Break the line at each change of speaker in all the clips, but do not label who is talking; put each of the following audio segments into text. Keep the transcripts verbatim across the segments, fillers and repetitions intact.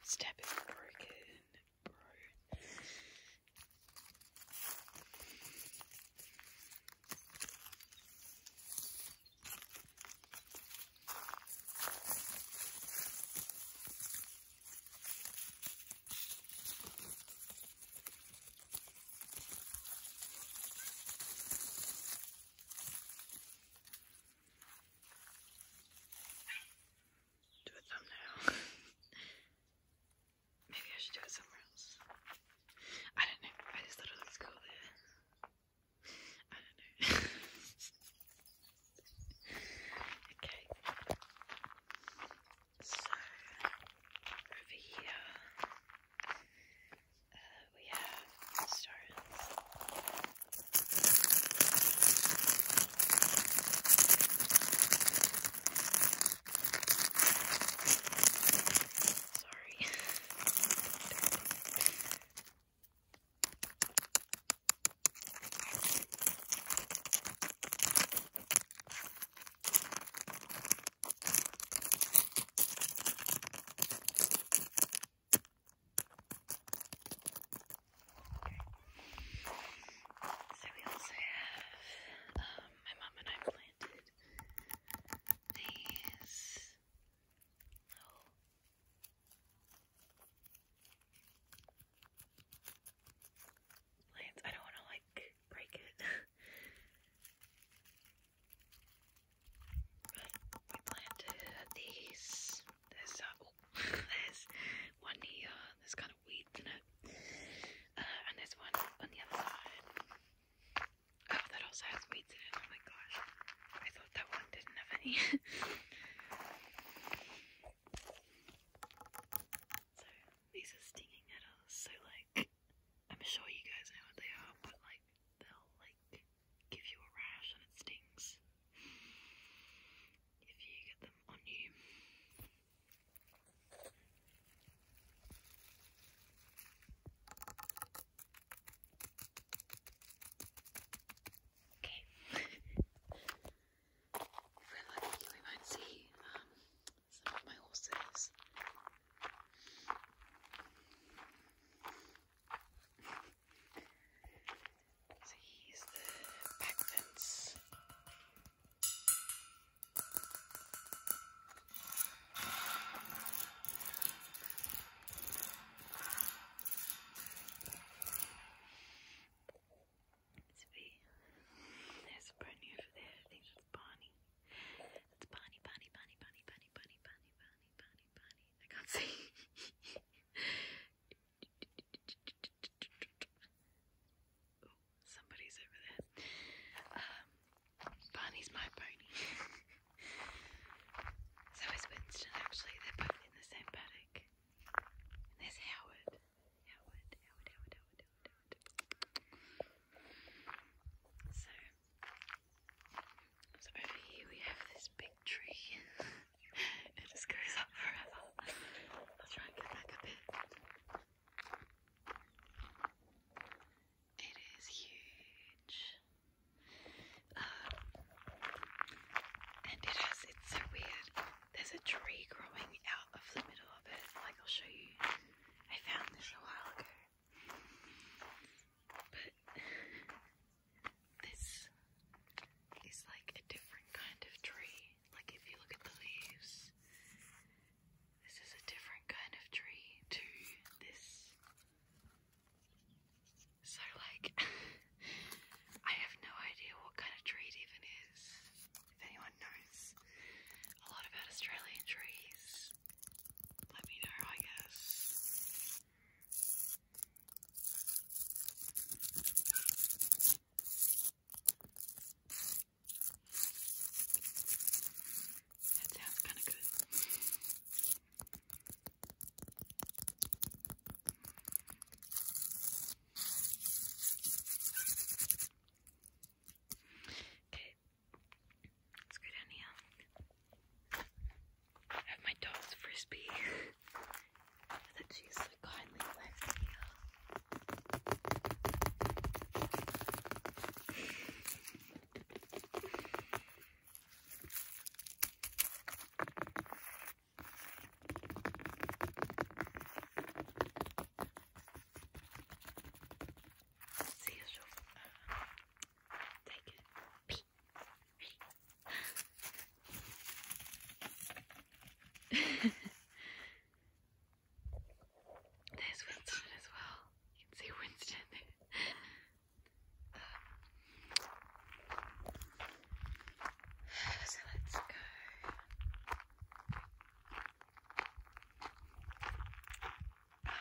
step is broken, bro. Do a thumbnail. Maybe I should do it somewhere else. I don't know. I just thought it looks cool there. I don't know. Okay. So over here uh, we have stars. Sorry. So we also have, um, my mum and I planted these little plants. I don't want to like break it, but we planted these. There's uh, oh, there's one here. There's kind of weeds in it, uh, and there's one on the other side. Oh, that also has weeds in it. Oh my gosh, I thought that one didn't have any. So these are stinging nettles. So like, I'm sure you guys know what they are, but like they'll like give you a rash and it stings if you get them on you. Okay. If we're lucky, we might see um, some of my horses. So here's the back fence. It's me. There's a pony over there. I think it's Barney. It's Barney, Barney, Barney, Barney, Barney, Barney, Barney, Barney, Barney, Barney. I can't see. Oh, somebody's over there. Um, Barney's my pony. So is Winston, actually. They're both in the same paddock. And there's Howard. Howard, Howard, Howard, Howard, Howard, Howard. So, so over here we have this big tree. It just goes up forever.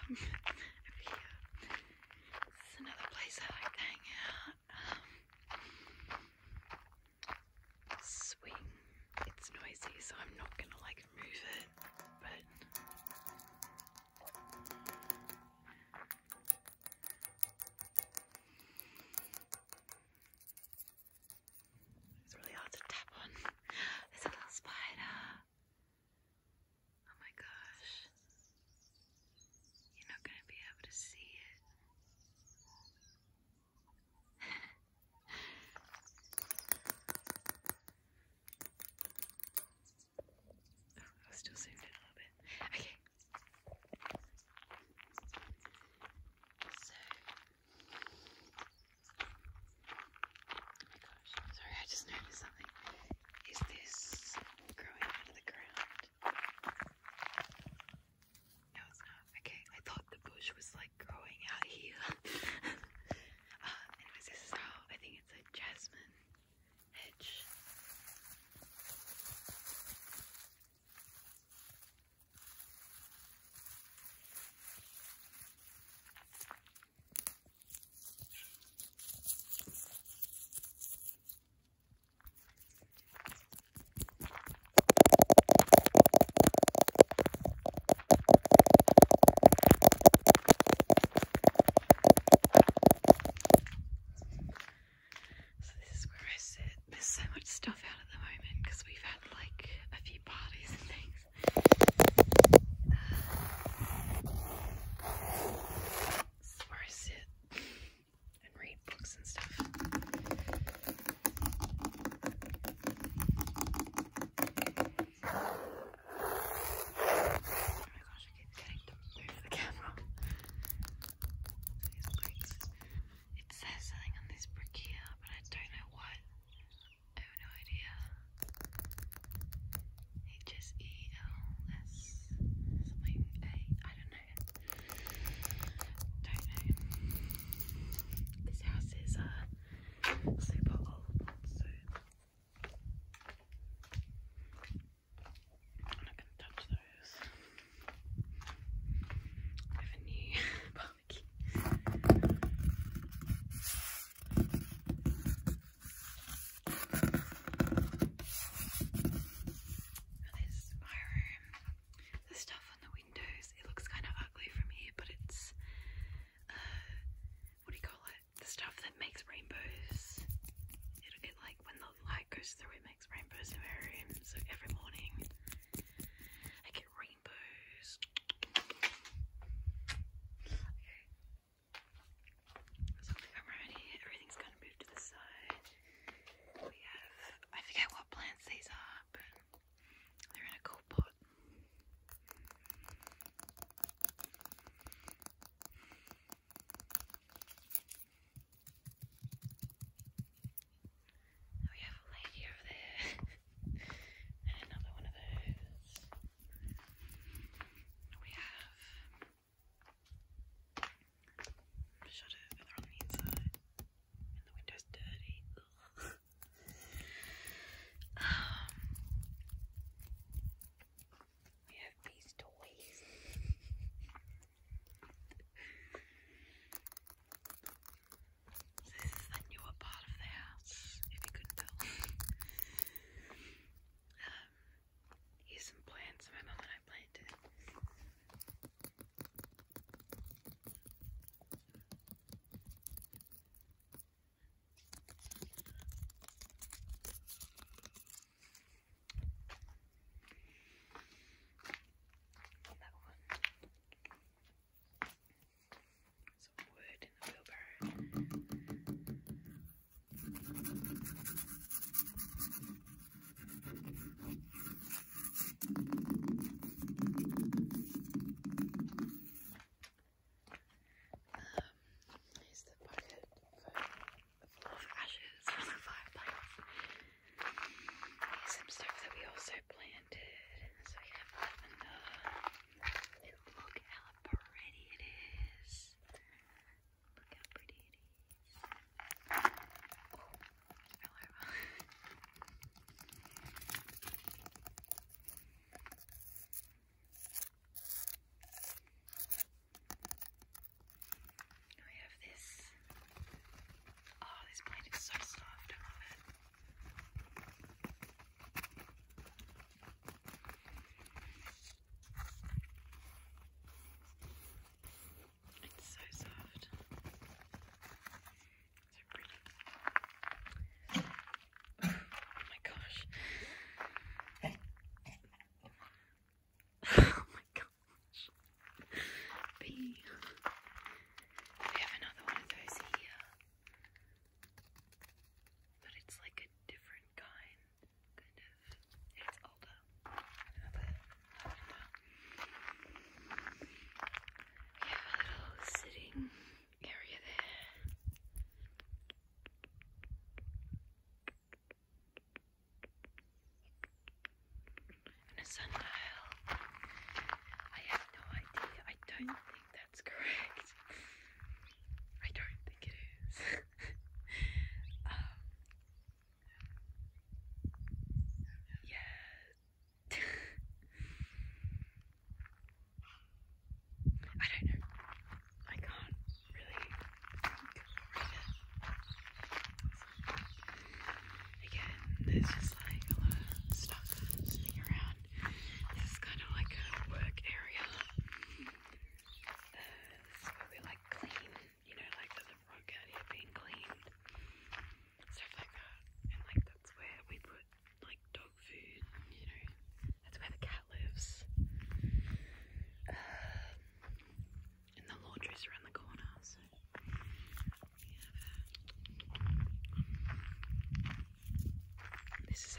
Over here. This is another place I like to hang out. Um, swing. It's noisy, so I'm not gonna like move it, but it's really hard to tap on. There's a little spider. Oh my gosh. You're not gonna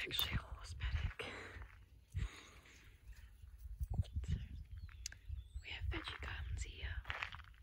actually a horse paddock. So we have veggie gardens here.